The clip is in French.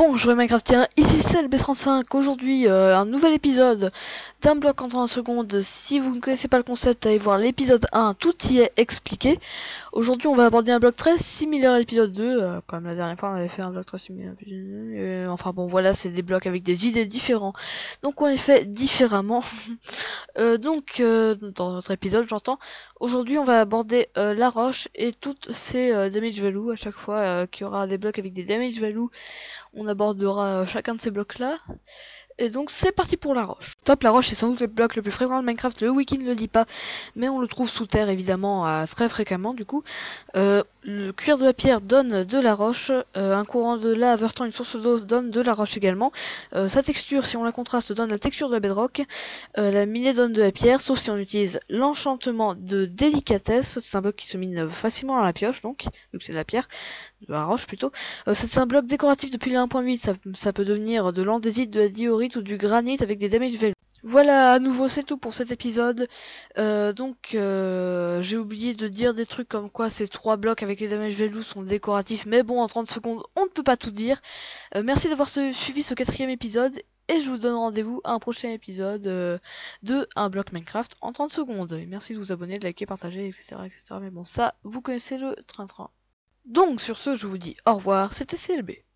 Bonjour les Minecraftiens, ici c'est le B35, aujourd'hui un nouvel épisode d'un bloc en 30 secondes. Si vous ne connaissez pas le concept, allez voir l'épisode 1, tout y est expliqué. Aujourd'hui on va aborder un bloc très similaire à l'épisode 2, comme la dernière fois on avait fait un bloc très similaire. Enfin bon voilà, c'est des blocs avec des idées différents, donc on les fait différemment. Dans notre épisode j'entends, aujourd'hui on va aborder la roche et toutes ses damage value. À chaque fois qu'il y aura des blocs avec des damage value, on abordera chacun de ces blocs là. Et donc c'est parti pour la roche. Top, la roche c'est sans doute le bloc le plus fréquent de Minecraft, le wiki ne le dit pas, mais on le trouve sous terre évidemment très fréquemment du coup. Le cuir de la pierre donne de la roche, un courant de lave heurtant une source d'eau donne de la roche également. Sa texture, si on la contraste, donne la texture de la bedrock. La minée donne de la pierre, sauf si on utilise l'enchantement de délicatesse, c'est un bloc qui se mine facilement à la pioche donc, vu que c'est de la pierre, de la roche plutôt. C'est un bloc décoratif depuis la 1.8, ça peut devenir de l'andésite, de la diorite ou du granit avec des damage value. Voilà, à nouveau c'est tout pour cet épisode. J'ai oublié de dire des trucs comme quoi ces trois blocs avec les damage value sont décoratifs, mais bon, en 30 secondes on ne peut pas tout dire. Merci d'avoir suivi ce 4e épisode, et je vous donne rendez-vous à un prochain épisode de un bloc Minecraft en 30 secondes. Et merci de vous abonner, de liker, partager, etc. Mais bon, ça, vous connaissez le train-train. Donc sur ce, je vous dis au revoir, c'était CLB.